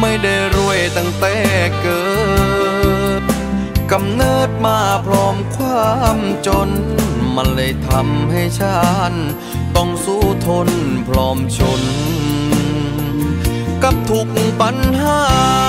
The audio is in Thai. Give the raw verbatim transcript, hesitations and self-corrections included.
ไม่ได้รวยตั้งแต่เกิดกำเนิดมาพร้อมความจนมันเลยทำให้ฉันต้องสู้ทนพร้อมชนกับทุกปัญหา